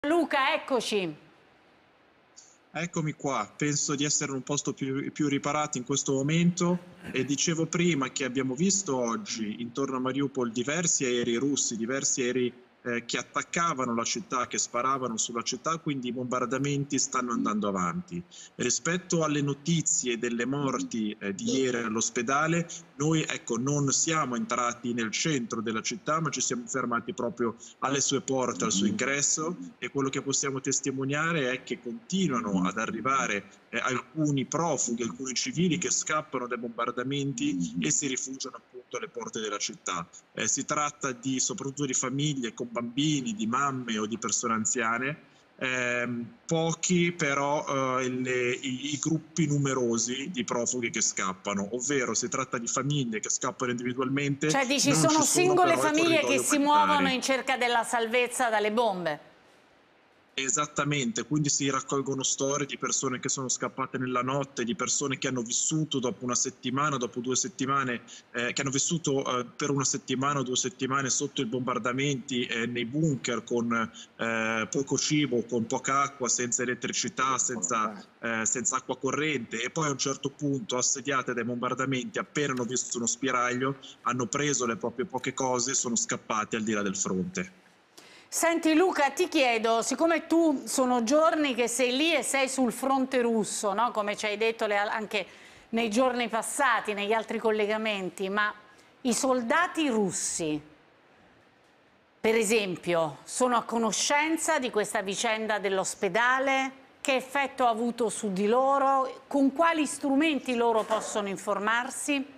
Luca, eccoci. Eccomi qua, penso di essere in un posto più riparato in questo momento e dicevo prima che abbiamo visto oggi intorno a Mariupol diversi aerei russi, diversi aerei che attaccavano la città, che sparavano sulla città, quindi i bombardamenti stanno andando avanti. Rispetto alle notizie delle morti di ieri all'ospedale, noi non siamo entrati nel centro della città, ma ci siamo fermati proprio alle sue porte, al suo ingresso, e quello che possiamo testimoniare è che continuano ad arrivare alcuni profughi, alcuni civili che scappano dai bombardamenti e si rifugiano appunto alle porte della città. Si tratta soprattutto di famiglie con bambini, di mamme o di persone anziane. Pochi però i gruppi numerosi di profughi che scappano, ovvero si tratta di famiglie che scappano individualmente. Cioè dici, non sono ci sono singole però i famiglie che corridoi si muovono umanitari. in cerca della salvezza dalle bombe. Esattamente, quindi si raccolgono storie di persone che sono scappate nella notte, di persone che hanno vissuto dopo una settimana, dopo 2 settimane, che hanno vissuto per una settimana o 2 settimane sotto i bombardamenti, nei bunker con poco cibo, con poca acqua, senza elettricità, senza acqua corrente, e poi a un certo punto, assediate dai bombardamenti, appena hanno visto uno spiraglio, hanno preso le proprie poche cose e sono scappati al di là del fronte. Senti Luca, ti chiedo, siccome tu sono giorni che sei lì e sei sul fronte russo, no? Come ci hai detto anche nei giorni passati, negli altri collegamenti, ma i soldati russi, per esempio, sono a conoscenza di questa vicenda dell'ospedale? Che effetto ha avuto su di loro? Con quali strumenti loro possono informarsi?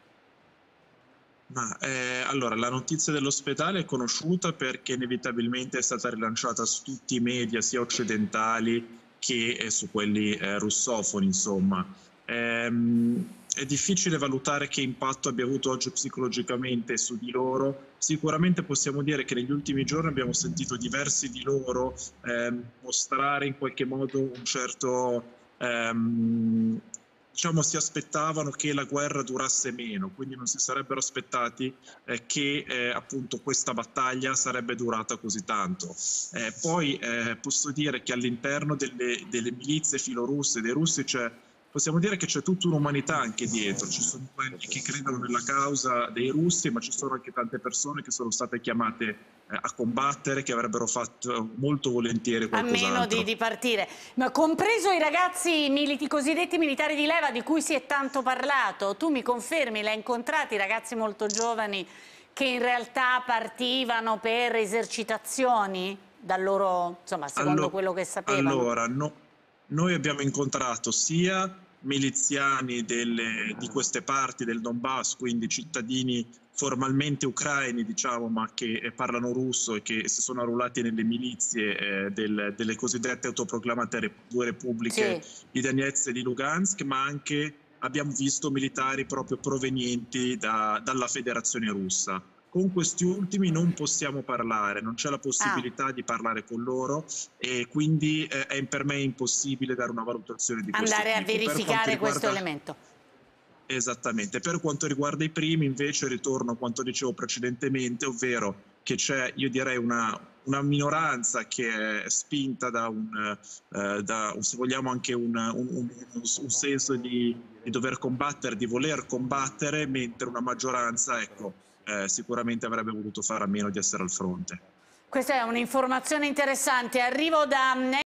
Allora, la notizia dell'ospedale è conosciuta perché inevitabilmente è stata rilanciata su tutti i media, sia occidentali che su quelli russofoni, insomma. È difficile valutare che impatto abbia avuto oggi psicologicamente su di loro. Sicuramente possiamo dire che negli ultimi giorni abbiamo sentito diversi di loro mostrare in qualche modo un certo... diciamo, si aspettavano che la guerra durasse meno, quindi non si sarebbero aspettati che appunto questa battaglia sarebbe durata così tanto. Poi posso dire che all'interno delle milizie filorusse, dei russi, possiamo dire che c'è tutta un'umanità anche dietro. Ci sono quelli che credono nella causa dei russi, ma ci sono anche tante persone che sono state chiamate a combattere, che avrebbero fatto molto volentieri A meno qualcos'altro. di partire, ma compreso i ragazzi cosiddetti militari di leva di cui si è tanto parlato. Tu mi confermi, l'hai incontrati, ragazzi molto giovani che in realtà partivano per esercitazioni dal loro, insomma, secondo quello che sapevano? Allora, noi abbiamo incontrato sia miliziani di queste parti del Donbass, quindi cittadini formalmente ucraini, diciamo, ma che parlano russo e che si sono arruolati nelle milizie delle cosiddette autoproclamate due repubbliche Sì. di Donetsk e di Lugansk, ma anche abbiamo visto militari proprio provenienti dalla Federazione Russa. Con questi ultimi non possiamo parlare, non c'è la possibilità di parlare con loro, e quindi è per me impossibile dare una valutazione di questo Andare a tipo. verificare questo elemento. Esattamente. Per quanto riguarda i primi, invece, ritorno a quanto dicevo precedentemente, ovvero che c'è, io direi, una minoranza che è spinta se vogliamo, anche un senso di dover combattere, di voler combattere, mentre una maggioranza, ecco, sicuramente avrebbe voluto fare a meno di essere al fronte. Questa è un'informazione interessante. Arrivo da